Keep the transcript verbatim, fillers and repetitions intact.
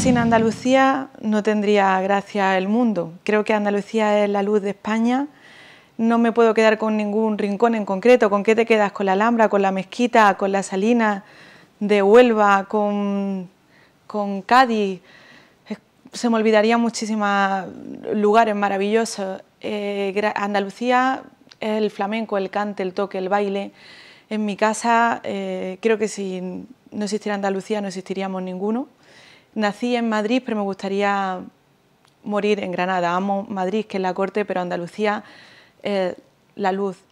sin Andalucía no tendría gracia el mundo. Creo que Andalucía es la luz de España. No me puedo quedar con ningún rincón en concreto. ¿Con qué te quedas? ¿Con la Alhambra, con la Mezquita, con la Salina de Huelva, con, con Cádiz? Se me olvidarían muchísimos lugares maravillosos. Eh, Andalucía es el flamenco, el cante, el toque, el baile. En mi casa, eh, creo que si no existiera Andalucía no existiríamos ninguno. Nací en Madrid, pero me gustaría morir en Granada. Amo Madrid, que es la corte, pero Andalucía es la luz